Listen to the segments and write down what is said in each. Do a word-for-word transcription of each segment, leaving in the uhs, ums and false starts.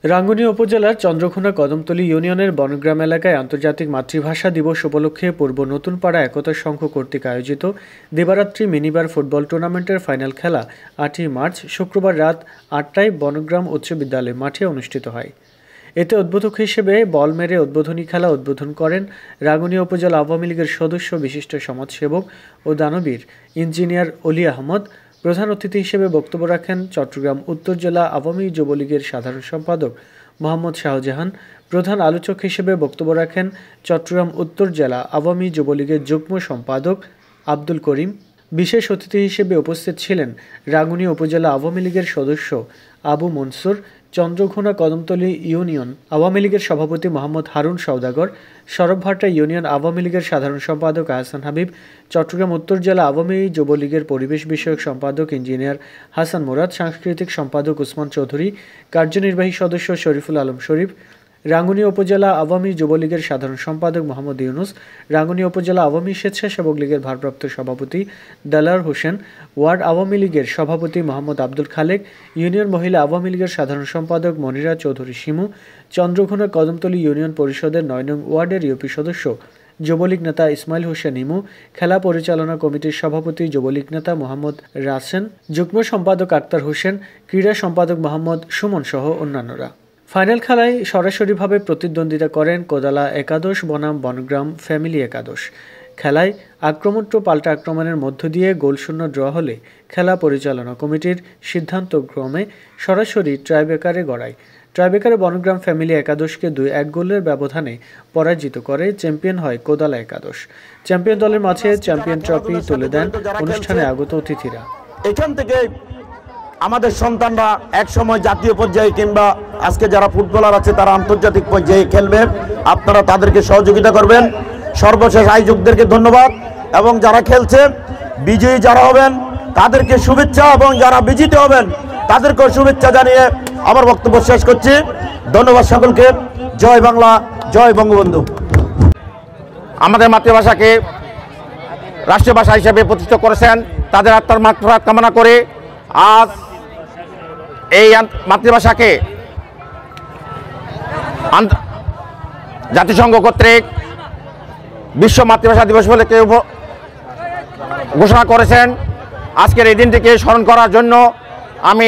রাঙ্গুনিয়া উপজেলার চন্দ্রঘোনা কদমতলী ইউনিয়নের বনগ্রাম এলাকায় আন্তর্জাতিক মাতৃভাষা দিবস উপলক্ষে পূর্ব নতুনপাড়া একতা সংঘ কর্তৃক আয়োজিত দিবারাত্রি মিনিবার ফুটবল টুর্নামেন্টের ফাইনাল খেলা আটই মার্চ শুক্রবার রাত আটটায় বনগ্রাম উচ্চ বিদ্যালয় মাঠে অনুষ্ঠিত হয়। এতে উদ্বোধক হিসেবে বল মেরে উদ্বোধনী খেলা উদ্বোধন করেন রাঙ্গুনিয়া উপজেলা আওয়ামী লীগের সদস্য বিশিষ্ট সমাজসেবক ও দানবীর ইঞ্জিনিয়ার অলি আহমদ। প্রধান অতিথি হিসেবে বক্তব্য রাখেন চট্টগ্রাম উত্তর জেলা আওয়ামী যুবলীগের সাধারণ সম্পাদক মোহাম্মদ শাহজাহান। প্রধান আলোচক হিসেবে বক্তব্য রাখেন চট্টগ্রাম উত্তর জেলা আওয়ামী যুবলীগের যুগ্ম সম্পাদক আব্দুল করিম। বিশেষ অতিথি হিসেবে উপস্থিত ছিলেন রাঙ্গুনিয়া উপজেলা আওয়ামী লীগের সদস্য আবু মনসুর, চন্দ্রঘোনা কদমতলী ইউনিয়ন আওয়ামী লীগের সভাপতি মোহাম্মদ হারুন সওদাগর, সরবভাটা ইউনিয়ন আওয়ামী লীগের সাধারণ সম্পাদক আহসান হাবিব, চট্টগ্রাম উত্তর জেলা আওয়ামী যুবলীগের পরিবেশ বিষয়ক সম্পাদক ইঞ্জিনিয়ার হাসান মুরাদ, সাংস্কৃতিক সম্পাদক উসমান চৌধুরী, কার্যনির্বাহী সদস্য শরীফুল আলম শরীফ, রাঙ্গুনিয়া উপজেলা আওয়ামী যুবলীগের সাধারণ সম্পাদক মোহাম্মদ ইউনুস, রাঙ্গুনিয়া উপজেলা আওয়ামী স্বেচ্ছাসেবক লীগের ভারপ্রাপ্ত সভাপতি দেলার হোসেন, ওয়ার্ড আওয়ামী লীগের সভাপতি মোহাম্মদ আব্দুল খালেক, ইউনিয়ন মহিলা আওয়ামী লীগের সাধারণ সম্পাদক মনিরা চৌধুরী শিমু, চন্দ্রঘোনা কদমতলী ইউনিয়ন পরিষদের নয় নং ওয়ার্ডের ইউপি সদস্য যুবলীগ নেতা ইসমাইল হোসেন ইমু, খেলা পরিচালনা কমিটির সভাপতি যুবলীগ নেতা মোহাম্মদ রাসেন, যুগ্ম সম্পাদক আক্তার হোসেন, ক্রীড়া সম্পাদক মোহাম্মদ সুমন সহ অন্যান্যরা। ফাইনাল খেলায় সরাসরিভাবে প্রতিদ্বন্দ্বিতা করেন কোদালা একাদশ বনাম বনগ্রাম ফ্যামিলি একাদশ। খেলায় আক্রমণ ও পাল্টা আক্রমণের মধ্য দিয়ে গোলশূন্য ড্র হলে খেলা পরিচালনা কমিটির সিদ্ধান্তক্রমে সরাসরি ট্রাইব্রেকারে গড়ায়। ট্রাইব্রেকারে বনগ্রাম ফ্যামিলি একাদশকে দুই এক গোলের ব্যবধানে পরাজিত করে চ্যাম্পিয়ন হয় কোদালা একাদশ। চ্যাম্পিয়ন দলের মাঝে চ্যাম্পিয়ন ট্রফি তুলে দেন অনুষ্ঠানে আগত অতিথিরা। এখান থেকে আমাদের সন্তানরা এক সময় জাতীয় পর্যায়ে কিংবা আজকে যারা ফুটবলার আছে তারা আন্তর্জাতিক পর্যায়ে খেলবে, আপনারা তাদেরকে সহযোগিতা করবেন। সর্বশেষ আয়োজকদেরকে ধন্যবাদ এবং যারা খেলছে বিজয়ী যারা হবেন তাদেরকে শুভেচ্ছা এবং যারা বিজিত হবেন তাদেরকেও শুভেচ্ছা জানিয়ে আমার বক্তব্য শেষ করছি। ধন্যবাদ সকলকে। জয় বাংলা, জয় বঙ্গবন্ধু। আমাদের মাতৃভাষাকে রাষ্ট্রীয় ভাষা হিসেবে প্রতিষ্ঠা করেছেন, তাদের আত্মার মাগফিরাত কামনা করে আজ এই মাতৃভাষাকে জাতিসংঘ কর্তৃক বিশ্ব মাতৃভাষা দিবস বলে কেউ ঘোষণা করেছেন। আজকের এই দিনটিকে স্মরণ করার জন্য আমি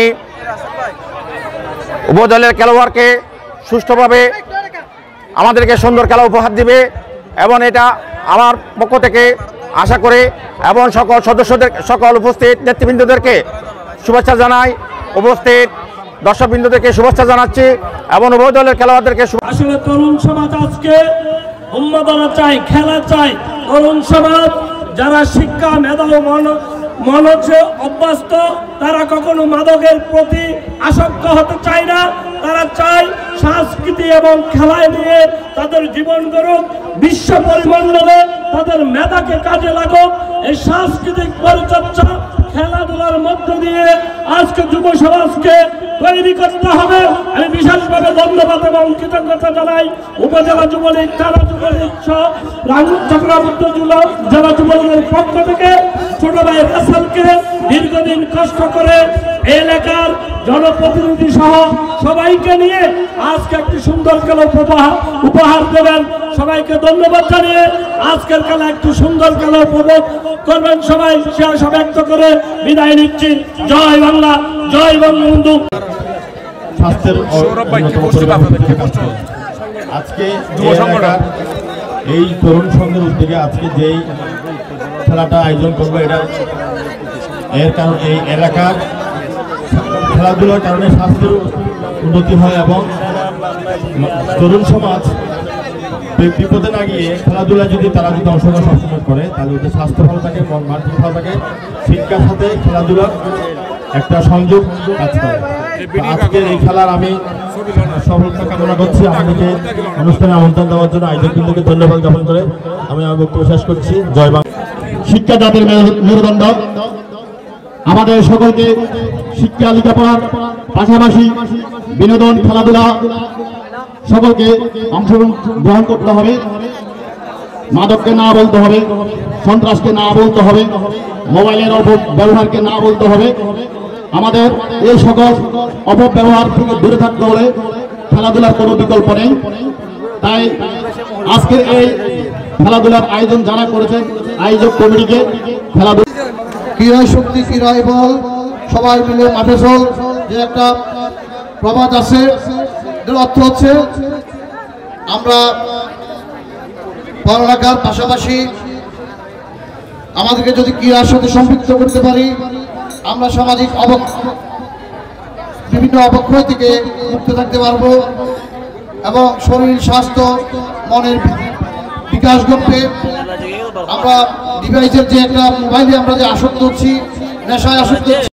উভয় দলের খেলোয়াড়কে সুষ্ঠুভাবে আমাদেরকে সুন্দর খেলা উপহার দিবে এবং এটা আমার পক্ষ থেকে আশা করে এবং সকল সদস্যদের সকল উপস্থিত নেতৃবৃন্দদেরকে শুভেচ্ছা জানাই। উপস্থিত দর্শকবৃন্দদেরকে শুভেচ্ছা জানাচ্ছি এবং উভয় দলের খেলোয়াড়দেরকে। আসলে তরুণ সমাজ আজকে উন্মাদনা চাই, খেলা চাই। তরুণ সমাজ যারা শিক্ষা মেধা ও মনোযোগে অভ্যস্ত তারা কখনো মাদকের প্রতি আসক্ত হতে চায় না। তারা চায় সংস্কৃতি এবং খেলায় নিয়ে তাদের জীবন গড়ুক, বিশ্ব পরিমণ্ডলে তাদের মেধাকে কাজে লাগুক। এই সাংস্কৃতিক পরিচর্যা খেলাধুলার মধ্য দিয়ে আজকে যুব সমাজকে তৈরি করতে হবে। আমি বিশেষভাবে ধন্যবাদ এবং কৃতজ্ঞতা জানাই উপজেলা যুবলীগ, থানা যুবলীগ সহ চট্টগ্রাম উত্তর জেলা যুবলীগের পক্ষ থেকে ছোট ভাই রাসেলকে দীর্ঘদিন কষ্ট করে এলাকার জনপ্রতিনিধি সহ সবাইকে নিয়ে আজকে একটি সুন্দর খেলা উপহার উপহার দেবেন। সবাইকে ধন্যবাদ জানিয়ে আজকের খেলা একটু সুন্দর খেলা উপভোগ করবেন। সবাই সে আশা ব্যক্ত করে বিদায় নিচ্ছি। জয় বাংলা, জয় বঙ্গবন্ধু। আজকে এই তরুণ সংঘের উদ্যোগে আজকে যেই খেলাটা আয়োজন করবো, এটা এর কারণ এই এলাকার খেলাধুলার কারণে স্বাস্থ্যের উন্নতি হয় এবং তরুণ সমাজ বিপদে না গিয়ে খেলাধুলা যদি তারা যদি অংশগ্রহণ সবসময় করে তাহলে ওদের স্বাস্থ্য ভালো থাকে, মন মানসিক ভালো থাকে। শিক্ষার সাথে খেলাধুলার একটা সংযোগ কাজ করে। আজকের এই খেলার আমি সফলতা কামনা করছি। আমাদেরকে অনুষ্ঠানে আমন্ত্রণ দেওয়ার জন্য আয়োজকবৃন্দকে ধন্যবাদ জ্ঞাপন করে আমি আমার বক্তব্য শেষ করছি। জয় বাংলা। শিক্ষা জাতির মেরুদণ্ড। আমাদের সকলকে শিক্ষা লেখাপড়ার পাশাপাশি বিনোদন, খেলাধুলা সকলকে অংশগ্রহণ গ্রহণ করতে হবে। মাদককে না বলতে হবে, সন্ত্রাসকে না বলতে হবে, মোবাইলের অপব্যবহারকে না বলতে হবে। আমাদের এই সকল অপব্যবহার থেকে দূরে থাকতে হলে খেলাধুলার কোনো বিকল্প নেই। তাই আজকের এই খেলাধুলার আয়োজন যারা করেছেন আয়োজক কমিটিকে খেলাধুলা ক্রীড়ায় শক্তি ক্রীড়ায় বল, সবাই মিলে মাঠে চল যে একটা প্রবাদ আছে, এর অর্থ হচ্ছে আমরা পড়ালেখার পাশাপাশি আমাদেরকে যদি ক্রীড়ার সাথে সম্পৃক্ত করতে পারি, আমরা সামাজিক অবক বিভিন্ন অবক্ষয় থেকে মুক্ত থাকতে পারবো এবং শরীর স্বাস্থ্য মনের বিকাশ ঘটবে। আমরা ডিভাইসের যে একটা মোবাইলে আমরা যে আসক্ত হচ্ছি, নেশায় আসক্ত হচ্ছি,